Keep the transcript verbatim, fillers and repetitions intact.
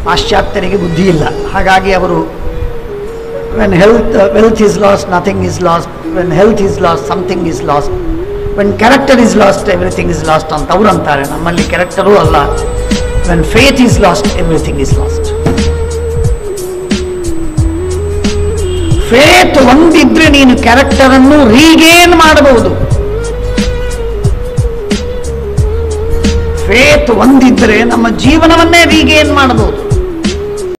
ಪಾಶ್ಚಾತ್ಯರಿಗೆ ಬುದ್ಧಿ ಇಲ್ಲ. ಹಾಗಾಗಿ ಅವರು when health wealth is lost nothing is lost, when health is lost something is lost, when character is lost everything is lost ಅಂತ ಅವರು ಅಂತಾರೆ. ನಮ್ಮಲ್ಲಿ ಕ್ಯಾರೆಕ್ಟರೂ ಅಲ್ಲ, when faith is lost everything is lost. Faith ಒಂದಿದ್ರೆ ನೀನು ಕ್ಯಾರೆಕ್ಟರನ್ನು ರೀಗೇನ್ ಮಾಡಬಹುದು. ಫೇತ್ ಒಂದಿದ್ರೆ ನಮ್ಮ ಜೀವನವನ್ನೇ ರೀಗೇನ್ ಮಾಡಬಹುದು.